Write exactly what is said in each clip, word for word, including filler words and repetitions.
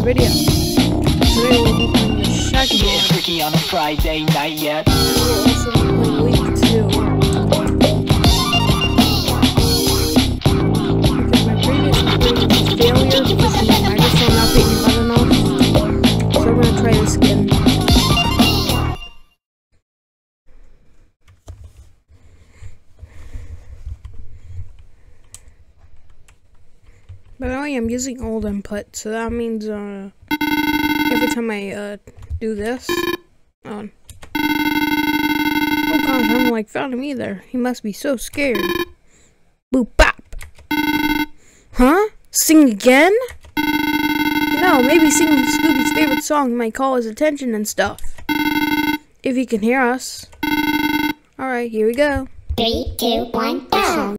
video. Today we'll be playing the Shaggy mod. Tricky on a Friday night yet. We'll also be playing week two. Because my previous upgrade was a failure because the microphone not being loud enough. So we're gonna try this again. But I am using old input, so that means uh, every time I uh, do this, oh, oh gosh, I'm like found him either. He must be so scared. Boop bop. Huh? Sing again? You know, maybe singing Scooby's favorite song might call his attention and stuff. If he can hear us. Alright, here we go. Three, two, one, go!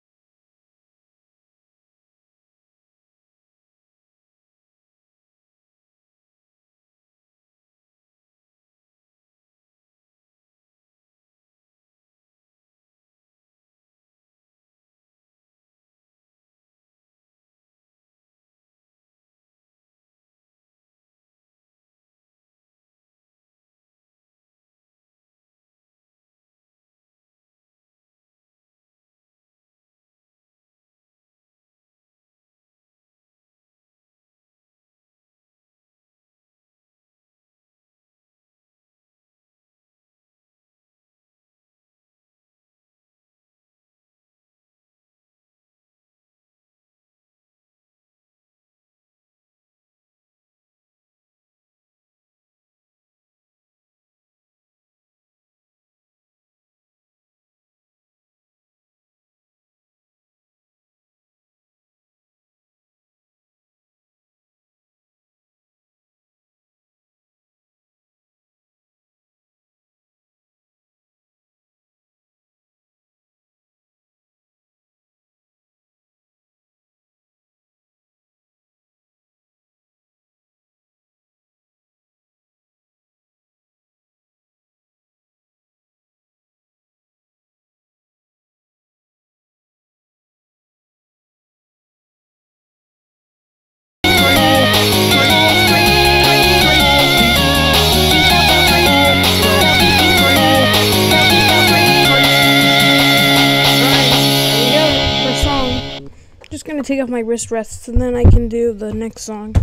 Just gonna take off my wrist rests and then I can do the next song.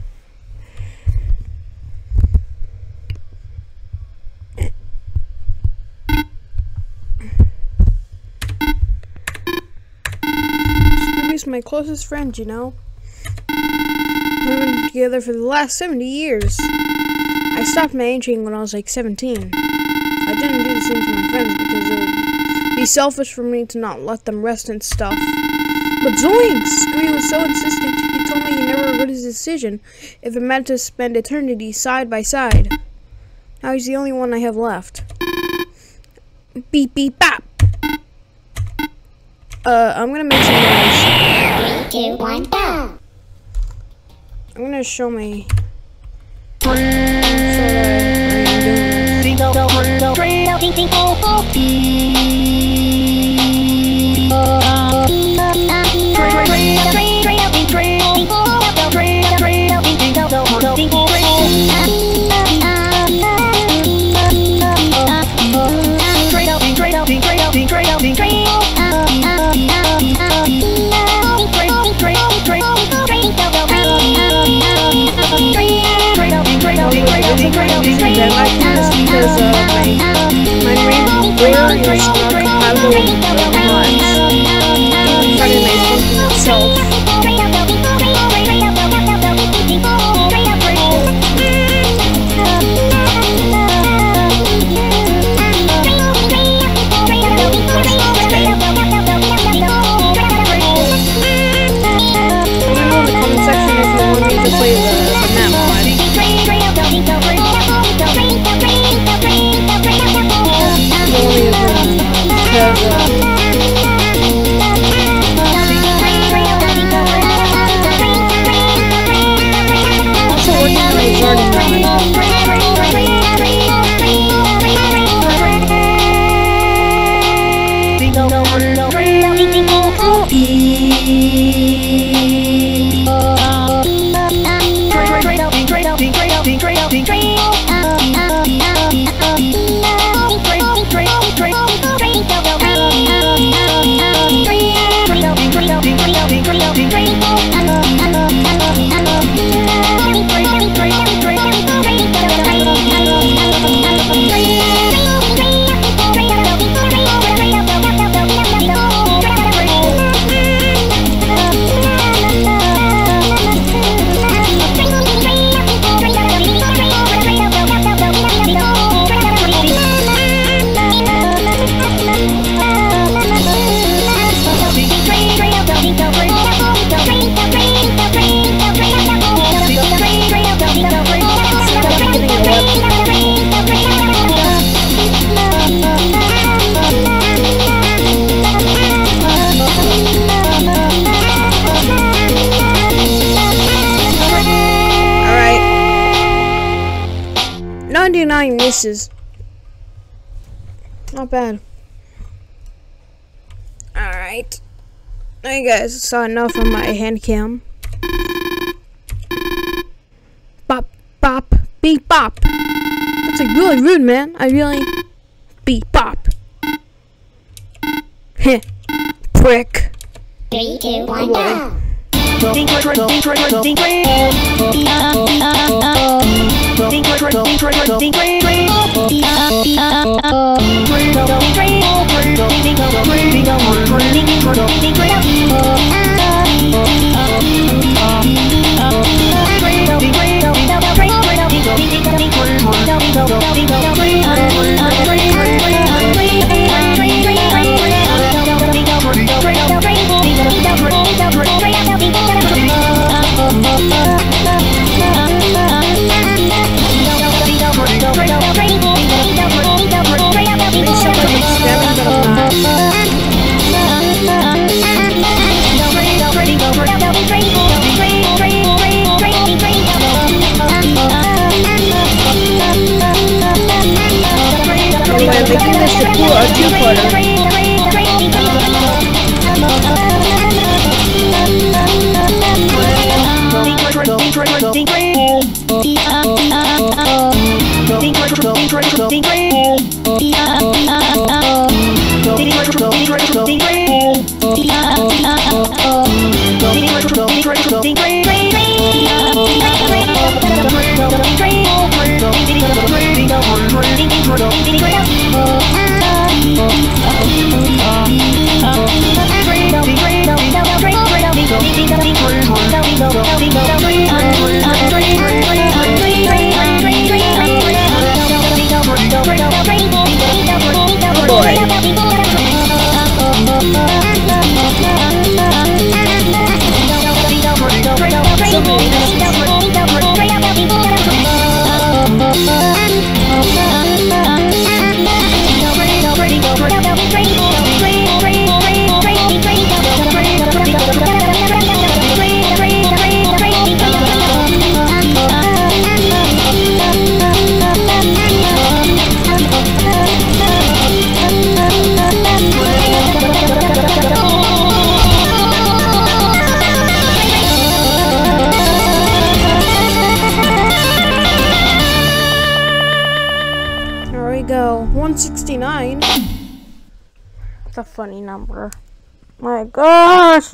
Scooby's my closest friend, you know. We've been together for the last seventy years. I stopped my aging when I was like seventeen. I didn't do the same for my friends because it would be selfish for me to not let them rest and stuff. But zoinks! Scooby was so insistent, he told me he never regretted his decision if it meant to spend eternity side by side. Now he's the only one I have left. Beep beep bop! Uh, I'm gonna make some noise. Three, two, one, go! I'm gonna show me. So that I am doing that I can just because uh, my my brain where is not compatible with the mods. Even Friday Night Funkin' itself. Let me know in the comment section if you want me to play the, the map mod. Because, uh, also working on a garden mod. ninety-nine misses. Not bad. Alright. Now you guys saw enough of my hand cam. Bop, bop, beep, bop. That's like really rude, man. I really... Beep, bop. Heh. Prick. Three, two, one, go. Making this a cool or two-footer. one sixty-nine. That's a funny number. My gosh!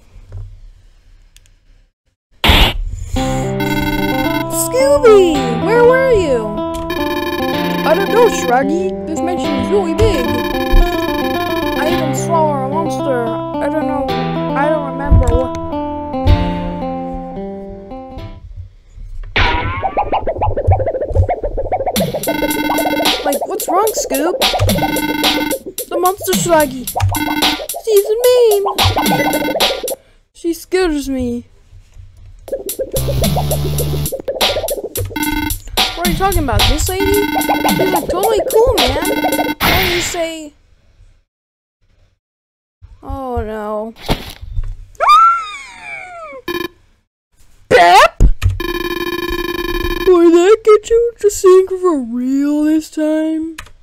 Scooby! Where were you? I don't know, Shaggy. This mansion is really big. I even saw a monster. I don't know. I don't remember what. Like, what's wrong, Scoop? The monster Shaggy. She's mean. She scares me. What are you talking about? This lady? She's like totally cool, man. Why don't you say... Oh no. Pep? Boy, that get you to sing for real this time?